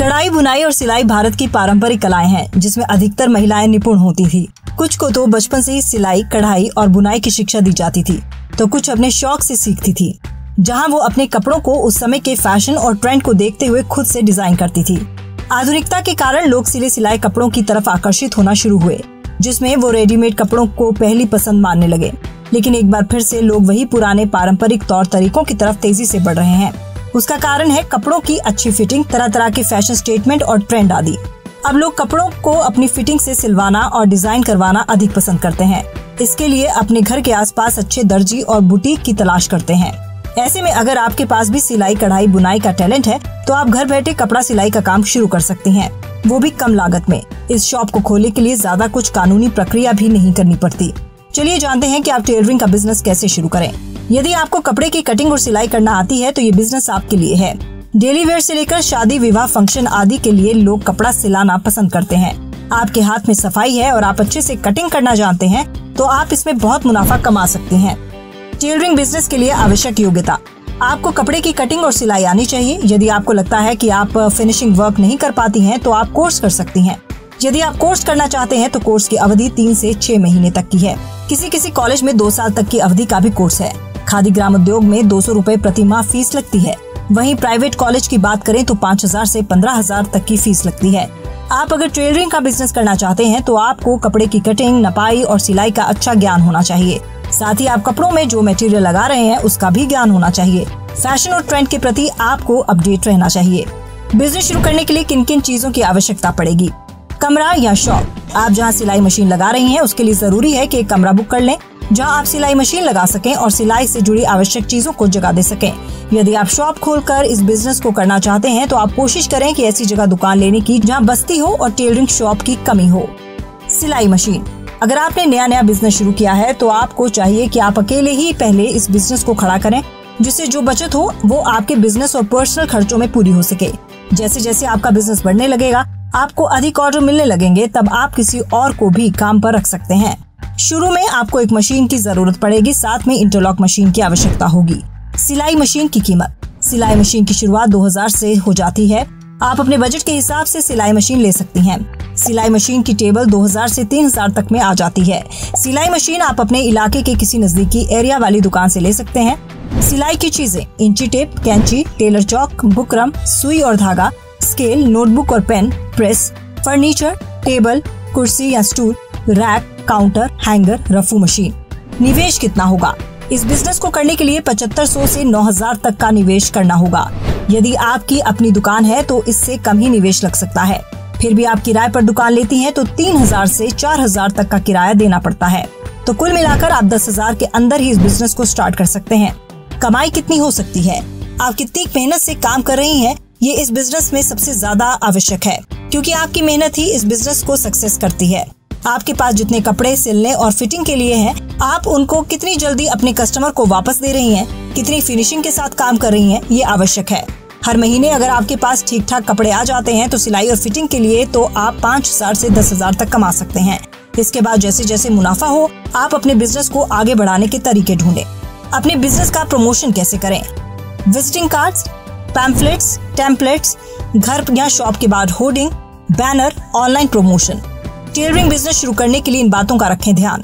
कढ़ाई, बुनाई और सिलाई भारत की पारंपरिक कलाएं हैं, जिसमें अधिकतर महिलाएं निपुण होती थी। कुछ को तो बचपन से ही सिलाई, कढ़ाई और बुनाई की शिक्षा दी जाती थी, तो कुछ अपने शौक से सीखती थी, जहां वो अपने कपड़ों को उस समय के फैशन और ट्रेंड को देखते हुए खुद से डिजाइन करती थी। आधुनिकता के कारण लोग सिले सिलाई कपड़ों की तरफ आकर्षित होना शुरू हुए, जिसमें वो रेडीमेड कपड़ों को पहली पसंद मानने लगे। लेकिन एक बार फिर से लोग वही पुराने पारंपरिक तौर तरीकों की तरफ तेजी से बढ़ रहे हैं। उसका कारण है कपड़ों की अच्छी फिटिंग, तरह तरह के फैशन स्टेटमेंट और ट्रेंड आदि। अब लोग कपड़ों को अपनी फिटिंग से सिलवाना और डिजाइन करवाना अधिक पसंद करते हैं। इसके लिए अपने घर के आसपास अच्छे दर्जी और बुटीक की तलाश करते हैं। ऐसे में अगर आपके पास भी सिलाई, कढ़ाई, बुनाई का टैलेंट है तो आप घर बैठे कपड़ा सिलाई का काम शुरू कर सकती हैं, वो भी कम लागत में। इस शॉप को खोलने के लिए ज्यादा कुछ कानूनी प्रक्रिया भी नहीं करनी पड़ती। चलिए जानते हैं कि आप टेलरिंग का बिजनेस कैसे शुरू करें। यदि आपको कपड़े की कटिंग और सिलाई करना आती है तो ये बिजनेस आपके लिए है। डेली वेयर से लेकर शादी, विवाह, फंक्शन आदि के लिए लोग कपड़ा सिलाना पसंद करते हैं। आपके हाथ में सफाई है और आप अच्छे से कटिंग करना जानते हैं तो आप इसमें बहुत मुनाफा कमा सकती हैं। टेलरिंग बिजनेस के लिए आवश्यक योग्यता: आपको कपड़े की कटिंग और सिलाई आनी चाहिए। यदि आपको लगता है कि आप फिनिशिंग वर्क नहीं कर पाती हैं तो आप कोर्स कर सकती हैं। यदि आप कोर्स करना चाहते हैं तो कोर्स की अवधि 3 से 6 महीने तक की है। किसी कॉलेज में 2 साल तक की अवधि का भी कोर्स है। खादी ग्राम उद्योग में 200 रुपए प्रति माह फीस लगती है। वहीं प्राइवेट कॉलेज की बात करें तो 5,000 से 15,000 तक की फीस लगती है। आप अगर टेलरिंग का बिजनेस करना चाहते हैं तो आपको कपड़े की कटिंग, नपाई और सिलाई का अच्छा ज्ञान होना चाहिए। साथ ही आप कपड़ों में जो मटेरियल लगा रहे हैं उसका भी ज्ञान होना चाहिए। फैशन और ट्रेंड के प्रति आपको अपडेट रहना चाहिए। बिजनेस शुरू करने के लिए किन किन चीजों की आवश्यकता पड़ेगी? कमरा या शॉप: आप जहां सिलाई मशीन लगा रही हैं उसके लिए जरूरी है कि एक कमरा बुक कर लें, जहां आप सिलाई मशीन लगा सकें और सिलाई से जुड़ी आवश्यक चीजों को जगह दे सकें। यदि आप शॉप खोलकर इस बिजनेस को करना चाहते हैं तो आप कोशिश करें कि ऐसी जगह दुकान लेने की जहां बस्ती हो और टेलरिंग शॉप की कमी हो। सिलाई मशीन: अगर आपने नया बिजनेस शुरू किया है तो आपको चाहिए कि आप अकेले ही पहले इस बिजनेस को खड़ा करें, जिससे जो बचत हो वो आपके बिजनेस और पर्सनल खर्चों में पूरी हो सके। जैसे जैसे आपका बिजनेस बढ़ने लगेगा, आपको अधिक ऑर्डर मिलने लगेंगे, तब आप किसी और को भी काम पर रख सकते हैं। शुरू में आपको एक मशीन की जरूरत पड़ेगी, साथ में इंटरलॉक मशीन की आवश्यकता होगी। सिलाई मशीन की कीमत: सिलाई मशीन की शुरुआत 2000 से हो जाती है। आप अपने बजट के हिसाब से सिलाई मशीन ले सकती हैं। सिलाई मशीन की टेबल 2000 से 3000 तक में आ जाती है। सिलाई मशीन आप अपने इलाके के किसी नजदीकी एरिया वाली दुकान से ले सकते हैं। सिलाई की चीजें: इंची टेप, कैंची, टेलर चौक, बुकरम, सुई और धागा, स्केल, नोटबुक और पेन, प्रेस, फर्नीचर, टेबल, कुर्सी या स्टूल, रैक, काउंटर, हैंगर, रफू मशीन। निवेश कितना होगा? इस बिजनेस को करने के लिए 7500 से 9000 तक का निवेश करना होगा। यदि आपकी अपनी दुकान है तो इससे कम ही निवेश लग सकता है। फिर भी आप किराए पर दुकान लेती हैं तो 3000 से 4000 तक का किराया देना पड़ता है। तो कुल मिलाकर आप 10,000 के अंदर ही इस बिजनेस को स्टार्ट कर सकते हैं। कमाई कितनी हो सकती है? आप कितनी मेहनत से काम कर रही हैं, ये इस बिजनेस में सबसे ज्यादा आवश्यक है, क्योंकि आपकी मेहनत ही इस बिजनेस को सक्सेस करती है। आपके पास जितने कपड़े सिलने और फिटिंग के लिए हैं, आप उनको कितनी जल्दी अपने कस्टमर को वापस दे रही हैं, कितनी फिनिशिंग के साथ काम कर रही हैं, ये आवश्यक है। हर महीने अगर आपके पास ठीक ठाक कपड़े आ जाते हैं तो सिलाई और फिटिंग के लिए तो आप 5000 से 10,000 तक कमा सकते हैं। इसके बाद जैसे जैसे मुनाफा हो, आप अपने बिजनेस को आगे बढ़ाने के तरीके ढूंढें। अपने बिजनेस का प्रमोशन कैसे करें? विजिटिंग कार्ड्स, पैम्फलेट्स, टेम्पलेट्स, घर या शॉप के बाद hoarding, banner, online promotion. Tailoring business शुरू करने के लिए इन बातों का रखें ध्यान।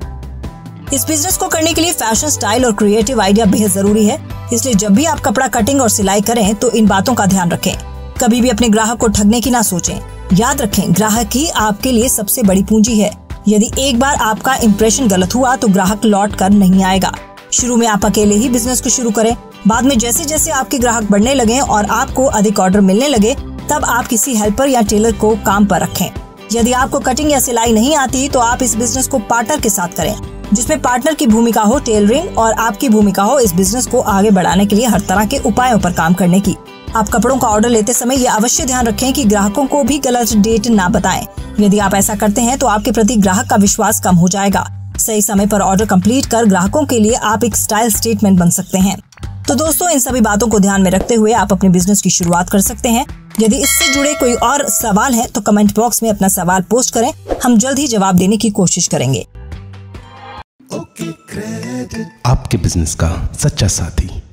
इस बिजनेस को करने के लिए फैशन, स्टाइल और क्रिएटिव आइडिया बेहद जरूरी है, इसलिए जब भी आप कपड़ा कटिंग और सिलाई करें तो इन बातों का ध्यान रखें। कभी भी अपने ग्राहक को ठगने की ना सोचें। याद रखें, ग्राहक ही आपके लिए सबसे बड़ी पूंजी है। यदि एक बार आपका इम्प्रेशन गलत हुआ तो ग्राहक लौट कर नहीं आएगा। शुरू में आप अकेले ही बिजनेस को शुरू करें, बाद में जैसे जैसे आपके ग्राहक बढ़ने लगे और आपको अधिक ऑर्डर मिलने लगे, तब आप किसी हेल्पर या टेलर को काम पर रखें। यदि आपको कटिंग या सिलाई नहीं आती तो आप इस बिजनेस को पार्टनर के साथ करें, जिसमें पार्टनर की भूमिका हो टेलरिंग और आपकी भूमिका हो इस बिजनेस को आगे बढ़ाने के लिए हर तरह के उपायों पर काम करने की। आप कपड़ों का ऑर्डर लेते समय ये अवश्य ध्यान रखें कि ग्राहकों को भी गलत डेट ना बताएं। यदि आप ऐसा करते हैं तो आपके प्रति ग्राहक का विश्वास कम हो जाएगा। सही समय पर ऑर्डर कंप्लीट कर ग्राहकों के लिए आप एक स्टाइल स्टेटमेंट बन सकते हैं। तो दोस्तों, इन सभी बातों को ध्यान में रखते हुए आप अपने बिजनेस की शुरुआत कर सकते हैं। यदि इससे जुड़े कोई और सवाल है तो कमेंट बॉक्स में अपना सवाल पोस्ट करें, हम जल्द ही जवाब देने की कोशिश करेंगे। आपके बिजनेस का सच्चा साथी।